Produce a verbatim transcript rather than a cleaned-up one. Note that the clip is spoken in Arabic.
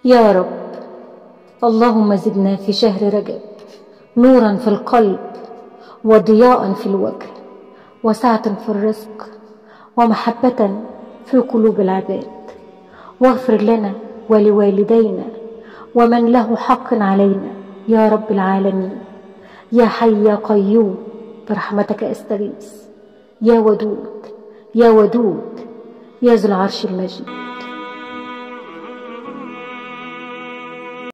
يا رب اللهم زدنا في شهر رجب نورا في القلب وضياء في الوجه وسعة في الرزق ومحبة في قلوب العباد، واغفر لنا ولوالدينا ومن له حق علينا يا رب العالمين. يا حي يا قيوم برحمتك استغيث، يا ودود يا ودود يا ذو العرش المجيد.